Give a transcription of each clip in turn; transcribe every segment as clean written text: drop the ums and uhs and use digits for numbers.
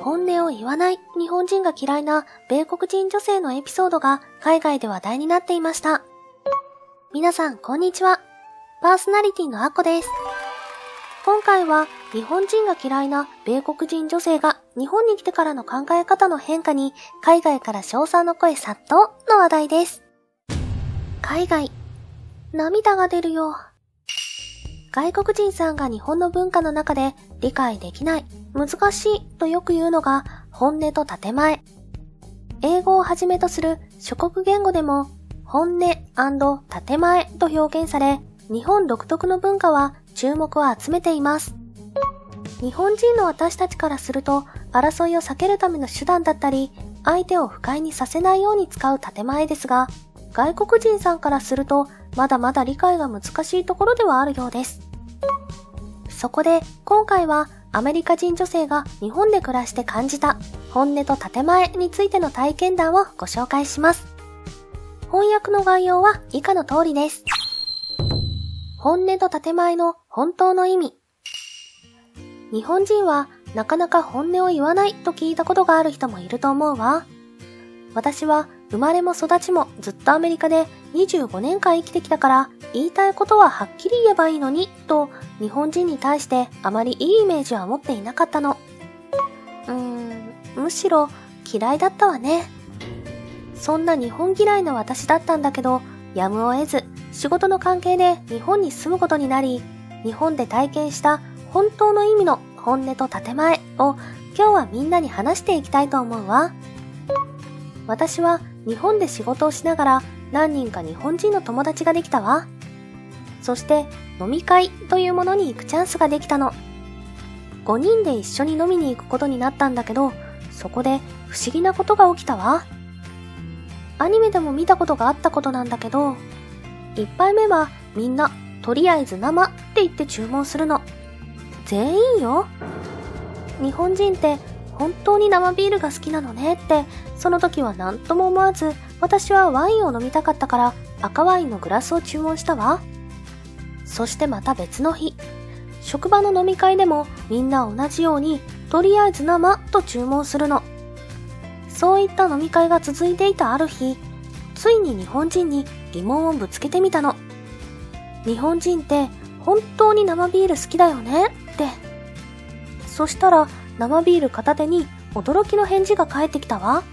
本音を言わない日本人が嫌いな米国人女性のエピソードが海外で話題になっていました。皆さんこんにちは。パーソナリティのあこです。今回は日本人が嫌いな米国人女性が日本に来てからの考え方の変化に海外から称賛の声殺到の話題です。海外、涙が出るよ。外国人さんが日本の文化の中で理解できない、難しいとよく言うのが本音と建前。英語をはじめとする諸国言語でも本音&建前と表現され、日本独特の文化は注目を集めています。日本人の私たちからすると、争いを避けるための手段だったり、相手を不快にさせないように使う建前ですが、外国人さんからすると、まだまだ理解が難しいところではあるようです。そこで、今回はアメリカ人女性が日本で暮らして感じた本音と建前についての体験談をご紹介します。翻訳の概要は以下の通りです。本音と建前の本当の意味。日本人はなかなか本音を言わないと聞いたことがある人もいると思うわ。私は生まれも育ちもずっとアメリカで25年間生きてきたから、言いたいことははっきり言えばいいのにと日本人に対してあまりいいイメージは持っていなかったの。むしろ嫌いだったわね。そんな日本嫌いの私だったんだけど、やむを得ず仕事の関係で日本に住むことになり、日本で体験した本当の意味の本音と建前を今日はみんなに話していきたいと思うわ。私は日本で仕事をしながら何人か日本人の友達ができたわ。そして飲み会というものに行くチャンスができたの。5人で一緒に飲みに行くことになったんだけど、そこで不思議なことが起きたわ。アニメでも見たことがあったことなんだけど、1杯目はみんなとりあえず生って言って注文するの。全員よ。日本人って本当に生ビールが好きなのねって、その時は何とも思わず、私はワインを飲みたかったから赤ワインのグラスを注文したわ。そしてまた別の日、職場の飲み会でもみんな同じようにとりあえず生と注文するの。そういった飲み会が続いていたある日、ついに日本人に疑問をぶつけてみたの。日本人って本当に生ビール好きだよねって。そしたら生ビール片手に驚きの返事が返ってきたわ。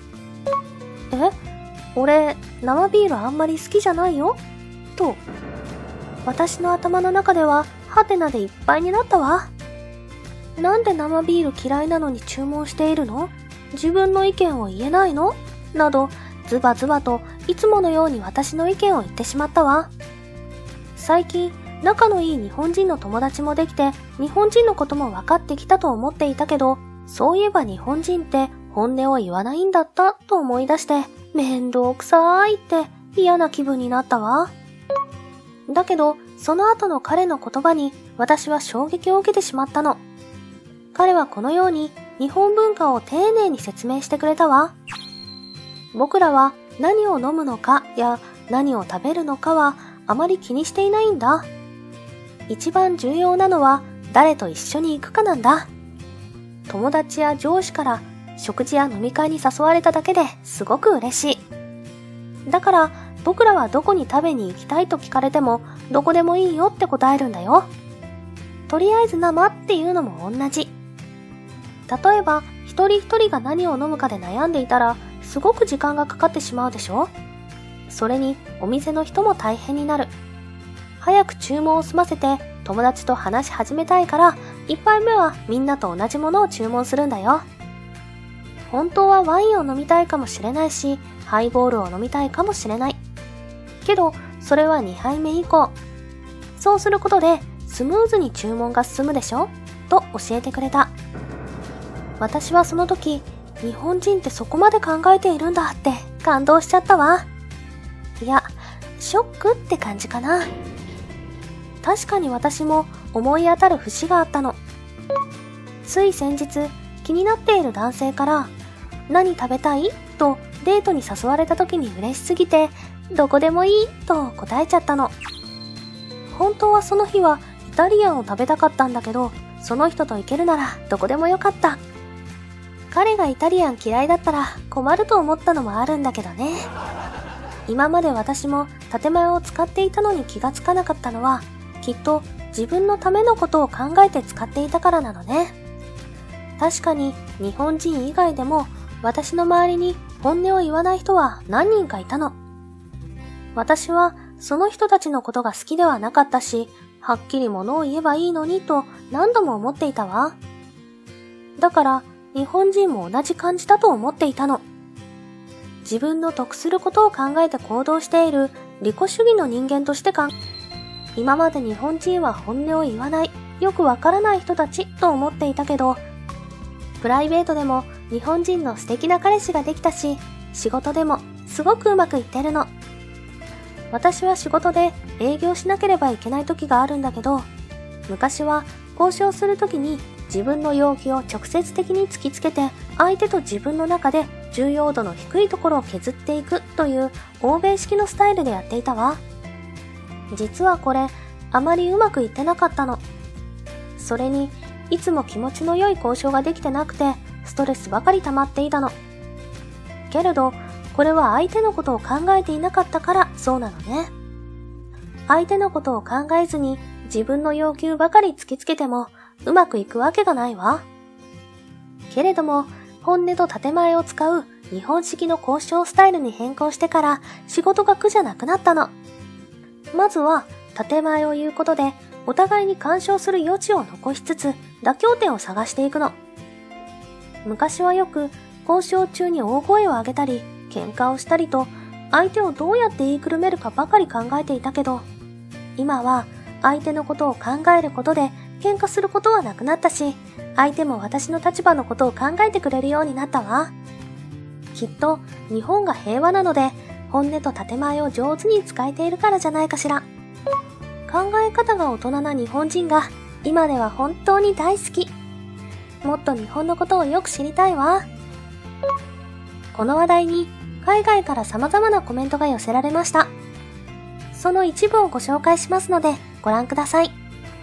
俺生ビールあんまり好きじゃないよと。私の頭の中ではハテナでいっぱいになったわ。なんで生ビール嫌いなのに注文しているの？自分の意見を言えないの？などズバズバといつものように私の意見を言ってしまったわ。最近仲のいい日本人の友達もできて、日本人のことも分かってきたと思っていたけど、そういえば日本人って本音を言わないんだったと思い出して、面倒くさいって嫌な気分になったわ。だけどその後の彼の言葉に私は衝撃を受けてしまったの。彼はこのように日本文化を丁寧に説明してくれたわ。僕らは何を飲むのかや何を食べるのかはあまり気にしていないんだ。一番重要なのは誰と一緒に行くかなんだ。友達や上司から食事や飲み会に誘われただけですごく嬉しい。だから僕らはどこに食べに行きたいと聞かれてもどこでもいいよって答えるんだよ。とりあえず生っていうのも同じ。例えば一人一人が何を飲むかで悩んでいたらすごく時間がかかってしまうでしょ。それにお店の人も大変になる。早く注文を済ませて友達と話し始めたいから一杯目はみんなと同じものを注文するんだよ。本当はワインを飲みたいかもしれないし、ハイボールを飲みたいかもしれない。けどそれは2杯目以降。そうすることでスムーズに注文が進むでしょと教えてくれた。私はその時、日本人ってそこまで考えているんだって感動しちゃったわ。いや、ショックって感じかな。確かに私も思い当たる節があったの。つい先日、気になっている男性から何食べたい？とデートに誘われた時に嬉しすぎてどこでもいいと答えちゃったの。本当はその日はイタリアンを食べたかったんだけど、その人と行けるならどこでもよかった。 彼がイタリアン嫌いだったら困ると思ったのもあるんだけどね。今まで私も建前を使っていたのに気がつかなかったのは、きっと自分のためのことを考えて使っていたからなのね。確かに日本人以外でも私の周りに本音を言わない人は何人かいたの。私はその人たちのことが好きではなかったし、はっきり物を言えばいいのにと何度も思っていたわ。だから日本人も同じ感じだと思っていたの。自分の得することを考えて行動している利己主義の人間として今まで日本人は本音を言わない、よくわからない人たちと思っていたけど、プライベートでも日本人の素敵な彼氏ができたし、仕事でもすごくうまくいってるの。私は仕事で営業しなければいけない時があるんだけど、昔は交渉する時に自分の要求を直接的に突きつけて、相手と自分の中で重要度の低いところを削っていくという欧米式のスタイルでやっていたわ。実はこれ、あまりうまくいってなかったの。それに、いつも気持ちの良い交渉ができてなくて、ストレスばかり溜まっていたの。けれど、これは相手のことを考えていなかったからそうなのね。相手のことを考えずに自分の要求ばかり突きつけてもうまくいくわけがないわ。けれども、本音と建前を使う日本式の交渉スタイルに変更してから仕事が苦じゃなくなったの。まずは建前を言うことでお互いに干渉する余地を残しつつ妥協点を探していくの。昔はよく交渉中に大声を上げたり喧嘩をしたりと相手をどうやって言いくるめるかばかり考えていたけど、今は相手のことを考えることで喧嘩することはなくなったし、相手も私の立場のことを考えてくれるようになったわ。きっと日本が平和なので本音と建前を上手に使えているからじゃないかしら。考え方が大人な日本人が今では本当に大好き。もっと日本のことをよく知りたいわ。この話題に海外から様々なコメントが寄せられました。その一部をご紹介しますのでご覧ください。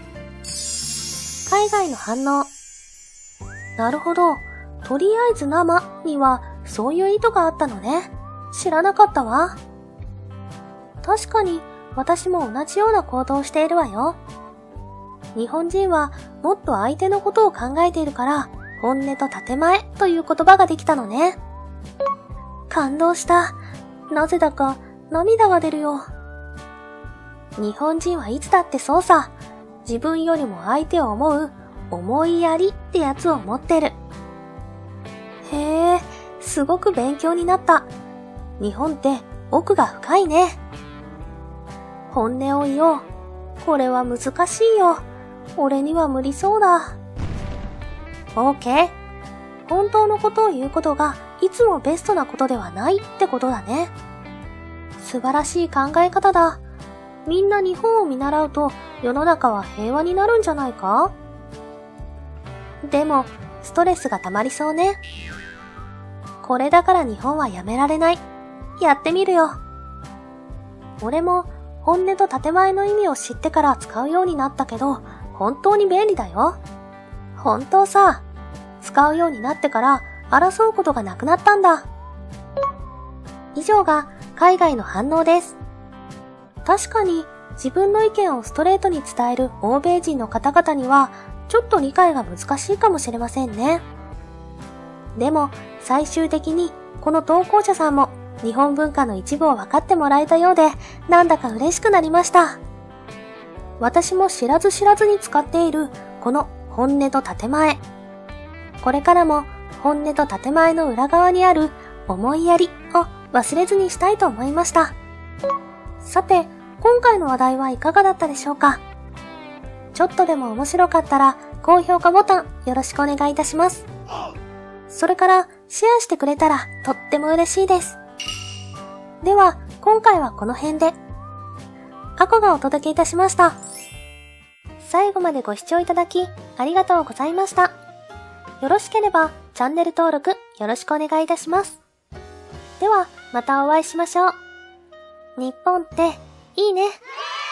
海外の反応。なるほど。とりあえず生にはそういう意図があったのね。知らなかったわ。確かに私も同じような行動をしているわよ。日本人はもっと相手のことを考えているから本音と建前という言葉ができたのね。感動した。なぜだか涙が出るよ。日本人はいつだってそうさ。自分よりも相手を思う思いやりってやつを持ってる。へえ、すごく勉強になった。日本って奥が深いね。本音を言おう。これは難しいよ。俺には無理そうだ。OK。本当のことを言うことがいつもベストなことではないってことだね。素晴らしい考え方だ。みんな日本を見習うと世の中は平和になるんじゃないか？でも、ストレスが溜まりそうね。これだから日本はやめられない。やってみるよ。俺も本音と建前の意味を知ってから使うようになったけど、本当に便利だよ。本当さ、使うようになってから争うことがなくなったんだ。以上が海外の反応です。確かに自分の意見をストレートに伝える欧米人の方々にはちょっと理解が難しいかもしれませんね。でも最終的にこの投稿者さんも日本文化の一部を分かってもらえたようでなんだか嬉しくなりました。私も知らず知らずに使っているこの本音と建前。これからも本音と建前の裏側にある思いやりを忘れずにしたいと思いました。さて、今回の話題はいかがだったでしょうか？ちょっとでも面白かったら高評価ボタンよろしくお願いいたします。それからシェアしてくれたらとっても嬉しいです。では今回はこの辺で。あこがお届けいたしました。最後までご視聴いただきありがとうございました。よろしければチャンネル登録よろしくお願いいたします。ではまたお会いしましょう。日本っていいね。